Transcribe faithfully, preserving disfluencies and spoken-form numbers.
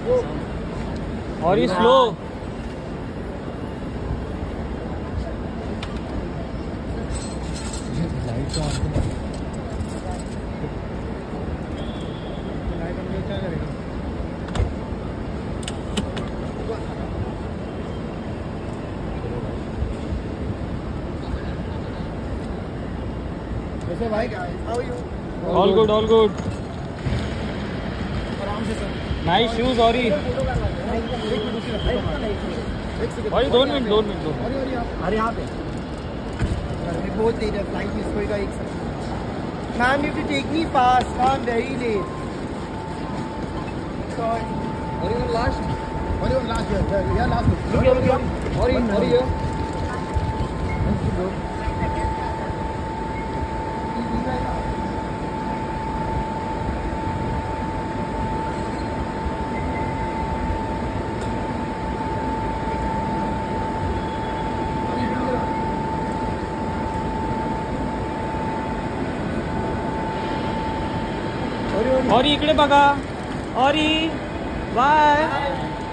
और ये slow light तो ऑन लाइट ऑन क्या करेगा कैसे भाई? How you? All good all good आराम से सर। नाइस शूज और ही और दो मिनट दो मिनट दो मिनट अरे यहाँ पे बहुत देर है, फ्लाइट मिस होएगा एक second. Ma'am you to take me fast, I am very late. Sorry. और ये लास्ट और ये लास्ट है या लास्ट रुक रुक रुक और ये और ये और इकडे बघा और बाय